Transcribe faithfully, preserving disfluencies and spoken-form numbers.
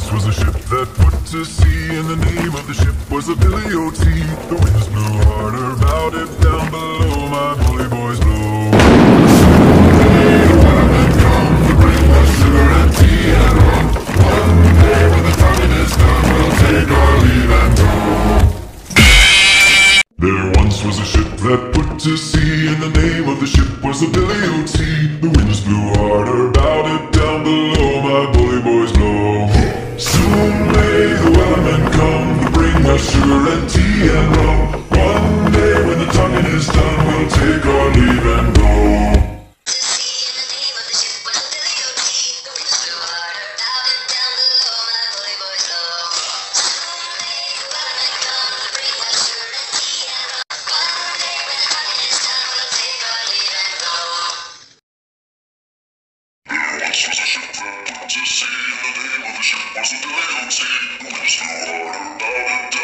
once was a ship that put to sea, and the name of the ship was a Billy O T. The winds blew harder about it down below, my bully boys blow. Hey, weathermen come to bring us sugar and tea and rum. One day when the tonguing is done, we'll take our leave and go. There once was a ship that put to sea, and the name of the ship was a Billy O T. The winds blew harder about it down below, my bully boys blow. Soon may the weathermen come to bring us sugar and tea and rum. One day when the tonguing is done, we'll take our leave and go. Once was a ship that put to sea, and the name of the ship was a Billy O T. The winds blew harder about it